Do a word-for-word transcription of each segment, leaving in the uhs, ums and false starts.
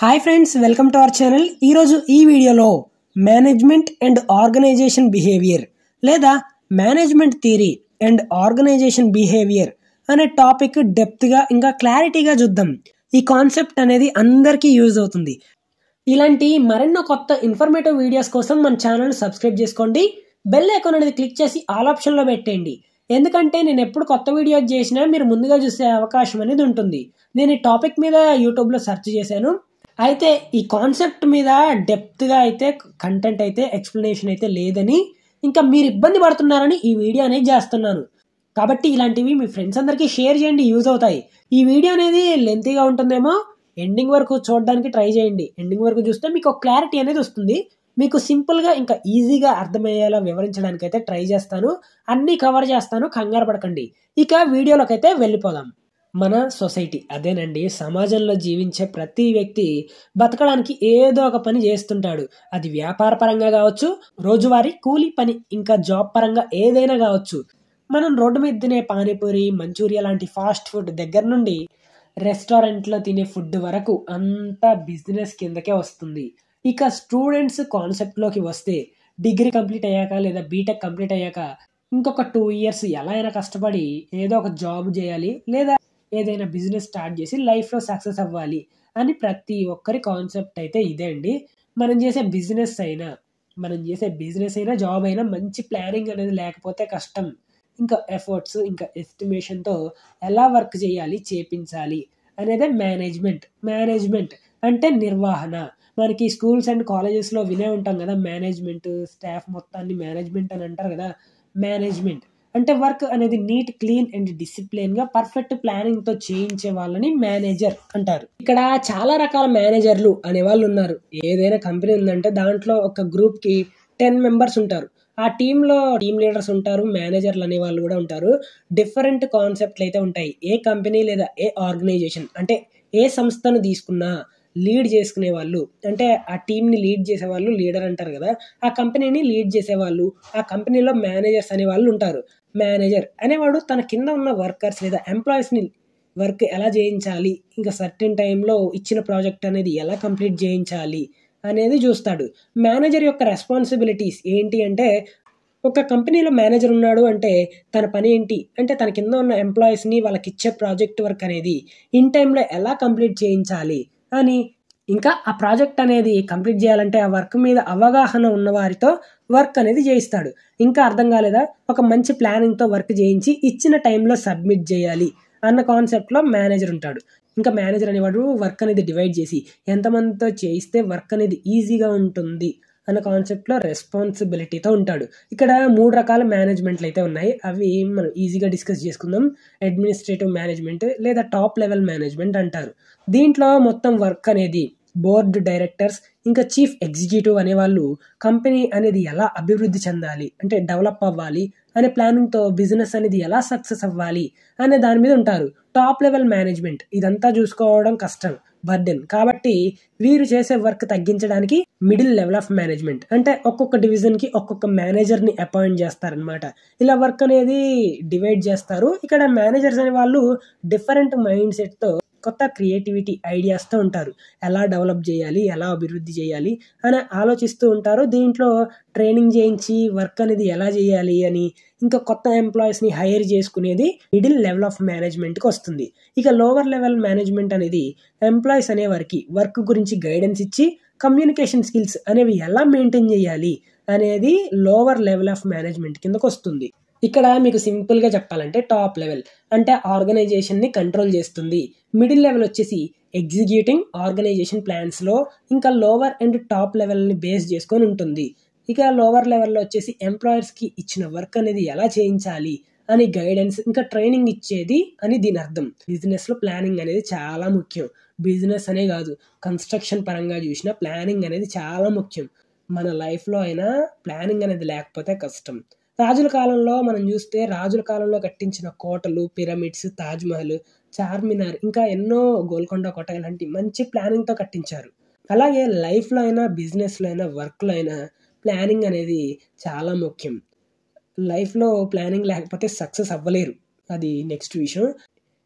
Hi friends, welcome to our channel. ఈరోజు ఈ వీడియోలో మేనేజ్మెంట్ అండ్ ఆర్గనైజేషన్ బిహేవియర్ లేదా management theory and organisation behaviour అనే టాపిక్ డెప్త్గా ఇంకా క్లారిటీగా చూద్దాం. ఈ కాన్సెప్ట్ అనేది అందరికీ యూజ్ అవుతుంది. ఇలాంటి మరెన్నో కొత్త ఇన్ఫర్మేటివ్ వీడియోస్ కోసం మన ఛానల్ సబ్స్క్రైబ్ చేసుకోండి. బెల్ ఐకాన్ అనేది క్లిక్ చేసి ఆల్ ఆప్షన్లో పెట్టండి. ఎందుకంటే నేను ఎప్పుడు కొత్త వీడియోస్ చేసినా మీరు ముందుగా చూసే అవకాశం అనేది ఉంటుంది. నేను ఈ టాపిక్ మీద యూట్యూబ్లో సెర్చ్ చేశాను. అయితే ఈ కాన్సెప్ట్ మీద డెప్త్గా అయితే కంటెంట్ అయితే ఎక్స్ప్లెనేషన్ అయితే లేదని, ఇంకా మీరు ఇబ్బంది పడుతున్నారని ఈ వీడియో అనేది చేస్తున్నాను. కాబట్టి ఇలాంటివి మీ ఫ్రెండ్స్ అందరికీ షేర్ చేయండి, యూజ్ అవుతాయి. ఈ వీడియో అనేది లెంతీగా ఉంటుందేమో, ఎండింగ్ వరకు చూడడానికి ట్రై చేయండి. ఎండింగ్ వరకు చూస్తే మీకు ఒక క్లారిటీ అనేది వస్తుంది. మీకు సింపుల్గా ఇంకా ఈజీగా అర్థమయ్యేలా వివరించడానికి అయితే ట్రై చేస్తాను. అన్నీ కవర్ చేస్తాను, కంగారు పడకండి. ఇక వీడియోలోకి అయితే వెళ్ళిపోదాం. మన సొసైటీ అదేనండి, సమాజంలో జీవించే ప్రతి వ్యక్తి బతకడానికి ఏదో ఒక పని చేస్తుంటాడు. అది వ్యాపార పరంగా కావచ్చు, రోజువారీ కూలీ పని, ఇంకా జాబ్ పరంగా ఏదైనా కావచ్చు. మనం రోడ్డు మీద తినే పానీపూరి, మంచూరియా లాంటి ఫాస్ట్ ఫుడ్ దగ్గర నుండి రెస్టారెంట్లో తినే ఫుడ్ వరకు అంతా బిజినెస్ కిందకే వస్తుంది. ఇక స్టూడెంట్స్ కాన్సెప్ట్లోకి వస్తే, డిగ్రీ కంప్లీట్ అయ్యాక లేదా బీటెక్ కంప్లీట్ అయ్యాక ఇంకొక టూ ఇయర్స్ ఎలా అయినా కష్టపడి ఏదో ఒక జాబ్ చేయాలి, లేదా ఏదైనా బిజినెస్ స్టార్ట్ చేసి లైఫ్లో సక్సెస్ అవ్వాలి అని ప్రతి ఒక్కరి కాన్సెప్ట్ అయితే ఇదే అండి. మనం చేసే బిజినెస్ అయినా మనం చేసే బిజినెస్ అయినా జాబ్ అయినా మంచి ప్లానింగ్ అనేది లేకపోతే కష్టం. ఇంకా ఎఫర్ట్స్, ఇంకా ఎస్టిమేషన్తో ఎలా వర్క్ చేయాలి, చేపించాలి అనేదే మేనేజ్మెంట్. మేనేజ్మెంట్ అంటే నిర్వహణ. మనకి స్కూల్స్ అండ్ కాలేజెస్లో వినే ఉంటాం కదా, మేనేజ్మెంట్, స్టాఫ్ మొత్తాన్ని మేనేజ్మెంట్ అని అంటారు కదా. మేనేజ్మెంట్ అంటే వర్క్ అనేది నీట్, క్లీన్ అండ్ డిసిప్లిన్గా పర్ఫెక్ట్ ప్లానింగ్తో చేయించే వాళ్ళని మేనేజర్ అంటారు. ఇక్కడ చాలా రకాల మేనేజర్లు అనే వాళ్ళు ఉన్నారు. ఏదైనా కంపెనీ ఉందంటే దాంట్లో ఒక గ్రూప్కి టెన్ మెంబర్స్ ఉంటారు. ఆ టీంలో టీమ్ లీడర్స్ ఉంటారు, మేనేజర్లు అనే వాళ్ళు కూడా ఉంటారు. డిఫరెంట్ కాన్సెప్ట్లు అయితే ఉంటాయి. ఏ కంపెనీ లేదా ఏ ఆర్గనైజేషన్ అంటే ఏ సంస్థను తీసుకున్నా లీడ్ చేసుకునే వాళ్ళు అంటే ఆ టీంని లీడ్ చేసేవాళ్ళు లీడర్ అంటారు కదా. ఆ కంపెనీని లీడ్ చేసేవాళ్ళు, ఆ కంపెనీలో మేనేజర్స్ అనే వాళ్ళు ఉంటారు. మేనేజర్ అనేవాడు తన కింద ఉన్న వర్కర్స్ లేదా ఎంప్లాయీస్ని వర్క్ ఎలా చేయించాలి, ఇంకా సర్టెన్ టైంలో ఇచ్చిన ప్రాజెక్ట్ అనేది ఎలా కంప్లీట్ చేయించాలి అనేది చూస్తాడు. మేనేజర్ యొక్క రెస్పాన్సిబిలిటీస్ ఏంటి అంటే, ఒక కంపెనీలో మేనేజర్ ఉన్నాడు అంటే తన పని ఏంటి అంటే తన కింద ఉన్న ఎంప్లాయీస్ని వాళ్ళకి ఇచ్చే ప్రాజెక్ట్ వర్క్ అనేది ఇన్ టైంలో ఎలా కంప్లీట్ చేయించాలి అని, ఇంకా ఆ ప్రాజెక్ట్ అనేది కంప్లీట్ చేయాలంటే ఆ వర్క్ మీద అవగాహన ఉన్న వారితో వర్క్ అనేది చేయిస్తాడు. ఇంకా అర్థం కాలేదా, ఒక మంచి ప్లానింగ్తో వర్క్ చేయించి ఇచ్చిన టైంలో సబ్మిట్ చేయాలి అన్న కాన్సెప్ట్లో మేనేజర్ ఉంటాడు. ఇంకా మేనేజర్ అనేవాడు వర్క్ అనేది డివైడ్ చేసి ఎంతమందితో చేయిస్తే వర్క్ అనేది ఈజీగా ఉంటుంది అన్న కాన్సెప్ట్లో రెస్పాన్సిబిలిటీతో ఉంటాడు. ఇక్కడ మూడు రకాల మేనేజ్మెంట్లు అయితే ఉన్నాయి. అవి మనం ఈజీగా డిస్కస్ చేసుకుందాం. అడ్మినిస్ట్రేటివ్ మేనేజ్మెంట్ లేదా టాప్ లెవెల్ మేనేజ్మెంట్ అంటారు. దీంట్లో మొత్తం వర్క్ అనేది బోర్డు డైరెక్టర్స్, ఇంకా చీఫ్ ఎగ్జిక్యూటివ్ అనేవాళ్ళు కంపెనీ అనేది ఎలా అభివృద్ధి చెందాలి అంటే డెవలప్ అవ్వాలి అనే ప్లానింగ్తో బిజినెస్ అనేది ఎలా సక్సెస్ అవ్వాలి అనే దాని మీద ఉంటారు. టాప్ లెవెల్ మేనేజ్మెంట్ ఇదంతా చూసుకోవడం కష్టం, బర్డెన్. కాబట్టి వీరు చేసే వర్క్ తగ్గించడానికి మిడిల్ లెవెల్ ఆఫ్ మేనేజ్మెంట్ అంటే ఒక్కొక్క డివిజన్కి ఒక్కొక్క మేనేజర్ని అపాయింట్ చేస్తారనమాట. ఇలా వర్క్ అనేది డివైడ్ చేస్తారు. ఇక్కడ మేనేజర్స్ అనే వాళ్ళు డిఫరెంట్ మైండ్ సెట్తో, కొత్త క్రియేటివిటీ ఐడియాస్తో ఉంటారు. ఎలా డెవలప్ చేయాలి, ఎలా అభివృద్ధి చేయాలి అని ఆలోచిస్తూ ఉంటారు. దీంట్లో ట్రైనింగ్ చేయించి వర్క్ అనేది ఎలా చేయాలి అని, ఇంకా కొత్త ఎంప్లాయీస్ని హైర్ చేసుకునేది మిడిల్ లెవెల్ ఆఫ్ మేనేజ్మెంట్కి వస్తుంది. ఇక లోవర్ లెవెల్ మేనేజ్మెంట్ అనేది ఎంప్లాయీస్ అనే వారికి వర్క్ గురించి గైడెన్స్ ఇచ్చి కమ్యూనికేషన్ స్కిల్స్ అనేవి ఎలా మెయింటైన్ చేయాలి అనేది లోవర్ లెవెల్ ఆఫ్ మేనేజ్మెంట్ కిందకు వస్తుంది. ఇక్కడ మీకు సింపుల్గా చెప్పాలంటే టాప్ లెవెల్ అంటే ఆర్గనైజేషన్ని కంట్రోల్ చేస్తుంది. మిడిల్ లెవెల్ వచ్చేసి ఎగ్జిక్యూటింగ్ ఆర్గనైజేషన్ ప్లాన్స్లో, ఇంకా లోవర్ అండ్ టాప్ లెవెల్ని బేస్ చేసుకొని ఉంటుంది. ఇక లోవర్ లెవెల్లో వచ్చేసి ఎంప్లాయర్స్కి ఇచ్చిన వర్క్ అనేది ఎలా చేయించాలి అని గైడెన్స్, ఇంకా ట్రైనింగ్ ఇచ్చేది అని దీని అర్థం. బిజినెస్లో ప్లానింగ్ అనేది చాలా ముఖ్యం. బిజినెస్ అనే కాదు, కన్స్ట్రక్షన్ పరంగా చూసినా ప్లానింగ్ అనేది చాలా ముఖ్యం. మన లైఫ్లో అయినా ప్లానింగ్ అనేది లేకపోతే కష్టం. రాజుల కాలంలో మనం చూస్తే, రాజుల కాలంలో కట్టించిన కోటలు, పిరమిడ్స్, తాజ్మహల్, చార్మినార్, ఇంకా ఎన్నో గోల్కొండ కోట ఇలాంటి మంచి ప్లానింగ్తో కట్టించారు. అలాగే లైఫ్లో అయినా, బిజినెస్లో అయినా, వర్క్లో అయినా ప్లానింగ్ అనేది చాలా ముఖ్యం. లైఫ్లో ప్లానింగ్ లేకపోతే సక్సెస్ అవ్వలేరు, అది నెక్స్ట్ విషయం.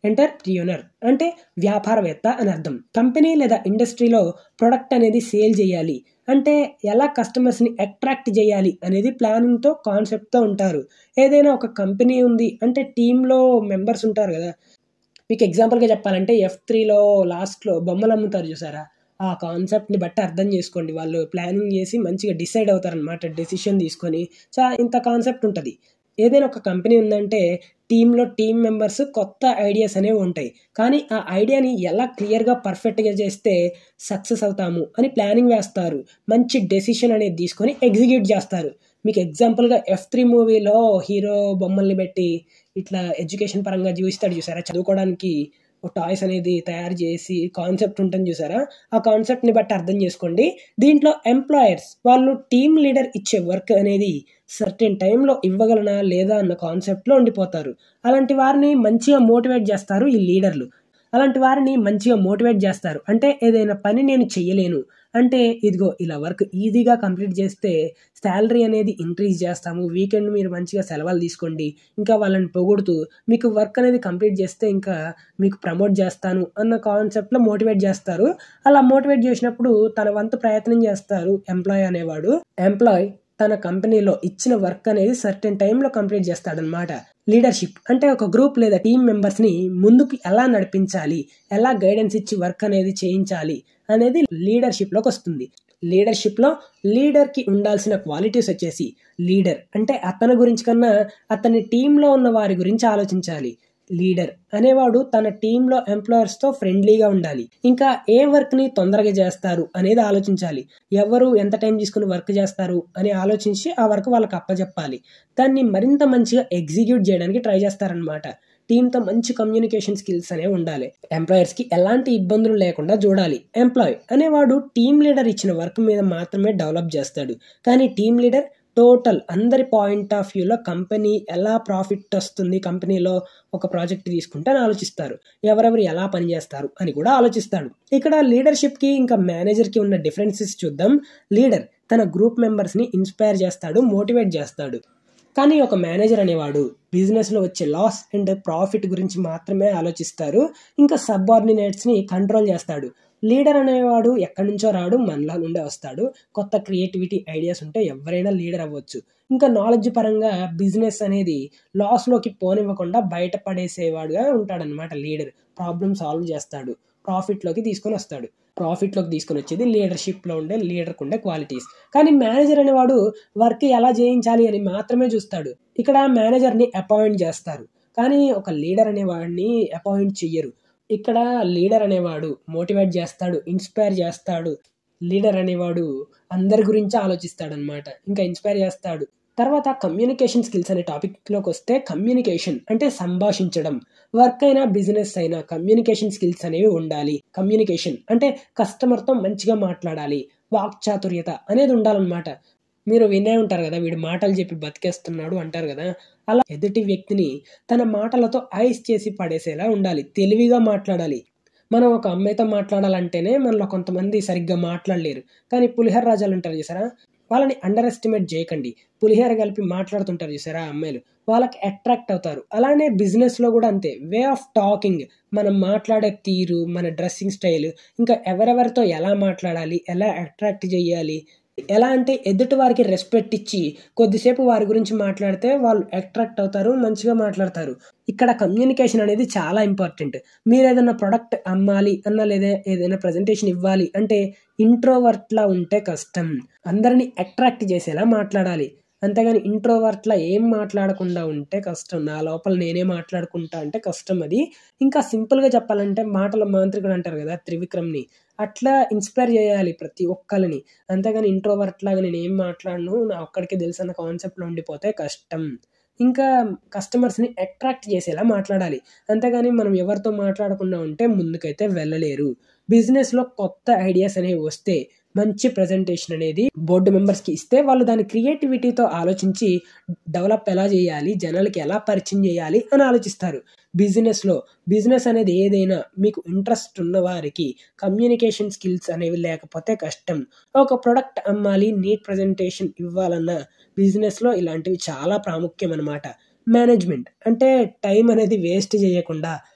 ఎంటర్‌ప్రెన్యూర్ అంటే వ్యాపారవేత్త అని అర్థం. కంపెనీ లేదా ఇండస్ట్రీలో ప్రొడక్ట్ అనేది సేల్ చేయాలి అంటే ఎలా కస్టమర్స్‌ని అట్రాక్ట్ చేయాలి అనేది ప్లానింగ్‌తో, కాన్సెప్ట్‌తో ఉంటారు. ఏదైనా ఒక కంపెనీ ఉంది అంటే టీమ్‌లో మెంబర్స్ ఉంటారు కదా! మీకు ఎగ్జాంపుల్‌గా చెప్పాలంటే ఎఫ్ త్రీలో లాస్ట్‌లో బొమ్మలు అమ్ముతారు చూసారా? ఆ కాన్సెప్ట్‌ని బట్టి అర్థం చేసుకోండి. వాళ్ళు ప్లానింగ్ చేసి మంచిగా డిసైడ్ అవుతారనమాట. డెసిషన్ తీసుకొని చా ఇంత కాన్సెప్ట్ ఉంటది. ఏదైనా ఒక కంపెనీ ఉందంటే టీమ్‌లో టీమ్ మెంబర్స్ కొత్త ఐడియాస్ అనేవి ఉంటాయి. కానీ ఆ ఐడియాని ఎలా క్లియర్‌గా, పర్ఫెక్ట్‌గా చేస్తే సక్సెస్ అవుతాము అని ప్లానింగ్ వేస్తారు. మంచి డెసిషన్ అనేది తీసుకొని ఎగ్జిక్యూట్ చేస్తారు. మీకు ఎగ్జాంపుల్‌గా ఎఫ్ త్రీ మూవీలో హీరో బొమ్మల్ని పెట్టి ఇట్లా ఎడ్యుకేషన్ పరంగా చూయిస్తాడు చూసారా? చదువుకోవడానికి ఓ టాయ్స్ అనేది తయారు చేసి కాన్సెప్ట్ ఉంటుంది చూసారా? ఆ కాన్సెప్ట్‌ని బట్టి అర్థం చేసుకోండి. దీంట్లో ఎంప్లాయర్స్ వాళ్ళు టీమ్ లీడర్ ఇచ్చే వర్క్ అనేది సర్టెన్ టైమ్‌లో ఇవ్వగలనా? లేదా? అన్న కాన్సెప్ట్‌లో ఉండిపోతారు. అలాంటి వారిని మంచిగా మోటివేట్ చేస్తారు ఈ లీడర్లు. అలాంటి వారిని మంచిగా మోటివేట్ చేస్తారు. అంటే ఏదైనా పని నేను చెయ్యలేను అంటే ఇదిగో ఇలా వర్క్ ఈజీగా కంప్లీట్ చేస్తే సాలరీ అనేది ఇంక్రీజ్ చేస్తాము. వీకెండ్ మీరు మంచిగా సెలవులు తీసుకోండి. ఇంకా వాళ్ళని పొగుడుతూ మీకు వర్క్ అనేది కంప్లీట్ చేస్తే ఇంకా మీకు ప్రమోట్ చేస్తాను అన్న కాన్సెప్ట్‌లో మోటివేట్ చేస్తారు. అలా మోటివేట్ చేసినప్పుడు తన వంతు ప్రయత్నం చేస్తారు ఎంప్లాయీ అనేవాడు. ఎంప్లాయీ తన కంపెనీలో ఇచ్చిన వర్క్ అనేది సర్టెన్ టైమ్‌లో కంప్లీట్ చేస్తాడనమాట. లీడర్‌షిప్ అంటే ఒక గ్రూప్ లేదా టీమ్ మెంబర్స్‌ని ముందుకు ఎలా నడిపించాలి? ఎలా గైడెన్స్ ఇచ్చి వర్క్ అనేది చేయించాలి? అనేది లీడర్‌షిప్‌లోకి వస్తుంది. లీడర్‌షిప్‌లో లీడర్‌కి ఉండాల్సిన క్వాలిటీస్ వచ్చేసి లీడర్ అంటే అతని గురించి కన్నా అతని టీమ్‌లో ఉన్న వారి గురించి ఆలోచించాలి. లీడర్ అనేవాడు తన టీమ్‌లో ఎంప్లాయర్స్‌తో ఫ్రెండ్లీగా ఉండాలి. ఇంకా ఏ వర్క్‌ని తొందరగా చేస్తారు అనేది ఆలోచించాలి. ఎవరు ఎంత టైం తీసుకొని వర్క్ చేస్తారు అని ఆలోచించి ఆ వర్క్ వాళ్ళకి అప్పజెప్పాలి. దాన్ని మరింత మంచిగా ఎగ్జిక్యూట్ చేయడానికి ట్రై చేస్తారనమాట. టీమ్‌తో మంచి కమ్యూనికేషన్ స్కిల్స్ అనేవి ఉండాలి. ఎంప్లాయర్స్‌కి ఎలాంటి ఇబ్బందులు లేకుండా చూడాలి. ఎంప్లాయీ అనేవాడు టీమ్ లీడర్ ఇచ్చిన వర్క్ మీద మాత్రమే డెవలప్ చేస్తాడు. కానీ టీమ్ లీడర్ టోటల్ అందరి పాయింట్ ఆఫ్ వ్యూలో కంపెనీ ఎలా ప్రాఫిట్ వస్తుంది కంపెనీలో ఒక ప్రాజెక్ట్ తీసుకుంటే అని ఆలోచిస్తారు. ఎవరెవరు ఎలా పనిచేస్తారు అని కూడా ఆలోచిస్తాడు. ఇక్కడ లీడర్‌షిప్‌కి ఇంకా మేనేజర్‌కి ఉన్న డిఫరెన్సెస్ చూద్దాం. లీడర్ తన గ్రూప్ మెంబర్స్‌ని ఇన్స్పైర్ చేస్తాడు, మోటివేట్ చేస్తాడు. కానీ ఒక మేనేజర్ అనేవాడు బిజినెస్‌లో వచ్చే లాస్ అండ్ ప్రాఫిట్ గురించి మాత్రమే ఆలోచిస్తారు. ఇంకా సబార్డినేట్స్‌ని కంట్రోల్ చేస్తాడు. లీడర్ అనేవాడు ఎక్కడి నుంచో రాడు, మనలో నుండే వస్తాడు. కొత్త క్రియేటివిటీ ఐడియాస్ ఉంటే ఎవరైనా లీడర్ అవ్వచ్చు. ఇంకా నాలెడ్జ్ పరంగా బిజినెస్ అనేది లాస్‌లోకి పోనివ్వకుండా బయట పడేసేవాడుగా ఉంటాడనమాట లీడర్. ప్రాబ్లమ్ సాల్వ్ చేస్తాడు. ప్రాఫిట్‌లోకి తీసుకొని వస్తాడు. ప్రాఫిట్‌లోకి తీసుకొని వచ్చేది లీడర్‌షిప్‌లో ఉండే లీడర్‌కు ఉండే క్వాలిటీస్. కానీ మేనేజర్ అనేవాడు వర్క్ ఎలా చేయించాలి అని మాత్రమే చూస్తాడు. ఇక్కడ మేనేజర్‌ని అపాయింట్ చేస్తారు. కానీ ఒక లీడర్ అనేవాడిని అపాయింట్ చెయ్యరు. ఇక్కడ లీడర్ అనేవాడు మోటివేట్ చేస్తాడు, ఇన్స్పైర్ చేస్తాడు. లీడర్ అనేవాడు అందరి గురించి ఆలోచిస్తాడనమాట. ఇంకా ఇన్స్పైర్ చేస్తాడు. తర్వాత కమ్యూనికేషన్ స్కిల్స్ అనే టాపిక్‌లోకి వస్తే కమ్యూనికేషన్ అంటే సంభాషించడం. వర్క్ అయినా, బిజినెస్ అయినా కమ్యూనికేషన్ స్కిల్స్ అనేవి ఉండాలి. కమ్యూనికేషన్ అంటే కస్టమర్‌తో మంచిగా మాట్లాడాలి. వాక్చాతుర్యత అనేది ఉండాలన్నమాట. మీరు వినే ఉంటారు కదా! వీడు మాటలు చెప్పి బతికేస్తున్నాడు అంటారు కదా! అలా ఎదుటి వ్యక్తిని తన మాటలతో ఐస్ చేసి పడేసేలా ఉండాలి. తెలివిగా మాట్లాడాలి. మనం ఒక అమ్మాయితో మాట్లాడాలంటేనే మనలో కొంతమంది సరిగ్గా మాట్లాడలేరు. కానీ పులిహోర రాజాలు ఉంటారు చూసారా? వాళ్ళని అండర్ ఎస్టిమేట్ చేయకండి. పులిహోర కలిపి మాట్లాడుతుంటారు చూసారా అమ్మాయిలు? వాళ్ళకి అట్రాక్ట్ అవుతారు. అలానే బిజినెస్‌లో కూడా అంతే. వే ఆఫ్ టాకింగ్ మనం మాట్లాడే తీరు, మన డ్రెస్సింగ్ స్టైల్, ఇంకా ఎవరెవరితో ఎలా మాట్లాడాలి, ఎలా అట్రాక్ట్ చేయాలి, ఎలా అంటే ఎదుటి వారికి రెస్పెక్ట్ ఇచ్చి కొద్దిసేపు వారి గురించి మాట్లాడితే వాళ్ళు అట్రాక్ట్ అవుతారు, మంచిగా మాట్లాడతారు. ఇక్కడ కమ్యూనికేషన్ అనేది చాలా ఇంపార్టెంట్. మీరు ఏదైనా ప్రొడక్ట్ అమ్మాలి అన్నా లేదా ఏదైనా ప్రజెంటేషన్ ఇవ్వాలి అంటే ఇంట్రోవర్ట్‌లా ఉంటే కష్టం. అందరిని అట్రాక్ట్ చేసేలా మాట్లాడాలి. అంతేగాని ఇంట్రోవర్ట్‌లా ఏం మాట్లాడకుండా ఉంటే కష్టం. నా లోపల నేనే మాట్లాడుకుంటా అంటే కష్టం అది. ఇంకా సింపుల్‌గా చెప్పాలంటే మాటల మాంత్రికుడు అంటారు కదా! త్రివిక్రమ్‌ని. అట్లా ఇన్స్పైర్ చేయాలి ప్రతి ఒక్కళ్ళని. అంతేగాని ఇంట్రోవర్ట్‌లాగా నేనేం మాట్లాడను, నా ఒక్కడికే తెలుసన్న కాన్సెప్ట్‌లో ఉండిపోతే కష్టం. ఇంకా కస్టమర్స్‌ని అట్రాక్ట్ చేసేలా మాట్లాడాలి. అంతేగాని మనం ఎవరితో మాట్లాడకుండా ఉంటే ముందుకైతే వెళ్ళలేరు. బిజినెస్‌లో కొత్త ఐడియాస్ అనేవి వస్తే మంచి ప్రెజెంటేషన్ అనేది బోర్డ్ మెంబర్స్‌కి ఇస్తే వాళ్ళు దాని క్రియేటివిటీతో ఆలోచించి డెవలప్ ఎలా చేయాలి, జనాలకి ఎలా పరిచయం చేయాలి అని ఆలోచిస్తారు. బిజినెస్‌లో బిజినెస్ అనేది ఏదైనా మీకు ఇంట్రెస్ట్ ఉన్న వారికి కమ్యూనికేషన్ స్కిల్స్ అనేవి లేకపోతే కష్టం. ఒక ప్రొడక్ట్ అమ్మాలి, నీట్ ప్రెజెంటేషన్ ఇవ్వాలన్నా బిజినెస్‌లో ఇలాంటివి చాలా ప్రాముఖ్యం అన్నమాట. మేనేజ్మెంట్ అంటే టైం అనేది వేస్ట్ చేయకుండా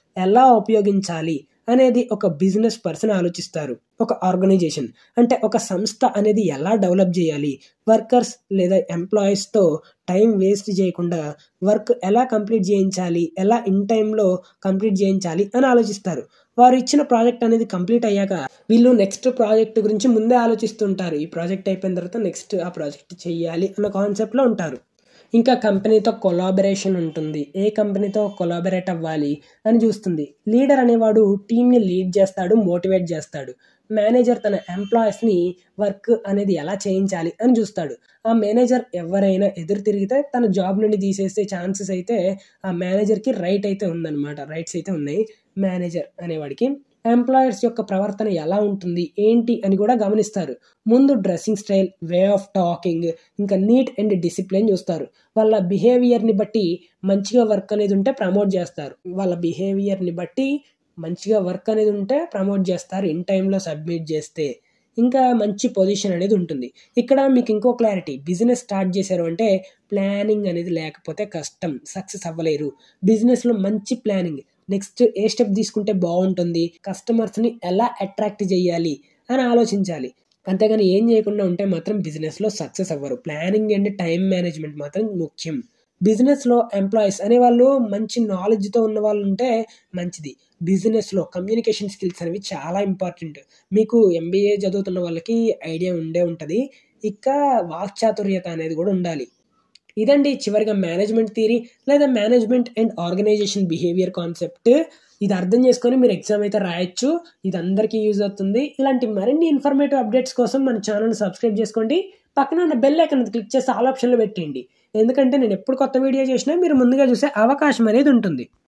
ఎలా ఉపయోగించాలి అనేది ఒక బిజినెస్ పర్సన్ ఆలోచిస్తారు. ఒక ఆర్గనైజేషన్ అంటే ఒక సంస్థ అనేది ఎలా డెవలప్ చేయాలి, వర్కర్స్ లేదా ఎంప్లాయీస్తో టైం వేస్ట్ చేయకుండా వర్క్ ఎలా కంప్లీట్ చేయించాలి, ఎలా ఇన్ టైంలో కంప్లీట్ చేయించాలి అని ఆలోచిస్తారు. వారు ఇచ్చిన ప్రాజెక్ట్ అనేది కంప్లీట్ అయ్యాక వీళ్ళు నెక్స్ట్ ప్రాజెక్ట్ గురించి ముందే ఆలోచిస్తుంటారు. ఈ ప్రాజెక్ట్ అయిపోయిన తర్వాత నెక్స్ట్ ఆ ప్రాజెక్ట్ చేయాలి అన్న కాన్సెప్ట్లో ఉంటారు. ఇంకా కంపెనీతో కొలాబరేషన్ ఉంటుంది. ఏ కంపెనీతో కొలాబరేట్ అవ్వాలి అని చూస్తుంది. లీడర్ అనేవాడు టీంని లీడ్ చేస్తాడు, మోటివేట్ చేస్తాడు. మేనేజర్ తన ఎంప్లాయీస్ని వర్క్ అనేది ఎలా చేయించాలి అని చూస్తాడు. ఆ మేనేజర్ ఎవరైనా ఎదురు తిరిగితే తన జాబ్ నుండి తీసేసే ఛాన్సెస్ అయితే ఆ మేనేజర్కి రైట్ అయితే ఉందన్నమాట. రైట్స్ అయితే ఉన్నాయి మేనేజర్ అనేవాడికి. ఎంప్లాయర్స్ యొక్క ప్రవర్తన ఎలా ఉంటుంది ఏంటి అని కూడా గమనిస్తారు. ముందు dressing style, way of talking, ఇంకా నీట్ అండ్ డిసిప్లిన్ చూస్తారు. వాళ్ళ బిహేవియర్ని బట్టి మంచిగా వర్క్ అనేది ఉంటే ప్రమోట్ చేస్తారు. వాళ్ళ బిహేవియర్ని బట్టి మంచిగా వర్క్ అనేది ఉంటే ప్రమోట్ చేస్తారు ఇన్ టైంలో సబ్మిట్ చేస్తే. ఇంకా మంచి పొజిషన్ అనేది ఉంటుంది. ఇక్కడ మీకు ఇంకో క్లారిటీ, బిజినెస్ స్టార్ట్ చేశారు అంటే ప్లానింగ్ అనేది లేకపోతే కష్టం, సక్సెస్ అవ్వలేరు. బిజినెస్లో మంచి ప్లానింగ్, నెక్స్ట్ ఏ స్టెప్ తీసుకుంటే బాగుంటుంది, కస్టమర్స్ని ఎలా అట్రాక్ట్ చేయాలి అని ఆలోచించాలి. అంతేగాని ఏం చేయకుండా ఉంటే మాత్రం బిజినెస్లో సక్సెస్ అవ్వరు. ప్లానింగ్ అండ్ టైం మేనేజ్మెంట్ మాత్రం ముఖ్యం. బిజినెస్లో ఎంప్లాయీస్ అనేవాళ్ళు మంచి నాలెడ్జ్తో ఉన్న వాళ్ళు ఉంటే మంచిది. బిజినెస్లో కమ్యూనికేషన్ స్కిల్స్ అనేవి చాలా ఇంపార్టెంట్. మీకు ఎంబీఏ చదువుతున్న వాళ్ళకి ఐడియా ఉండే ఉంటుంది. ఇక వాక్చాతుర్యత అనేది కూడా ఉండాలి. ఇదండి చివరిగా మేనేజ్మెంట్ థియరీ లేదా management and organisation behaviour concept. ఇది అర్థం చేసుకొని మీరు ఎగ్జామ్ అయితే రాయొచ్చు. ఇది అందరికీ యూజ్ అవుతుంది. ఇలాంటి మరిన్ని ఇన్ఫర్మేటివ్ అప్డేట్స్ కోసం మన ఛానల్ సబ్స్క్రైబ్ చేసుకోండి. పక్కన ఉన్న బెల్ ఐకాన్ క్లిక్ చేసి ఆల్ ఆప్షన్లో పెట్టండి. ఎందుకంటే నేను ఎప్పుడు కొత్త వీడియో చేసినా మీరు ముందుగా చూసే అవకాశం అనేది ఉంటుంది.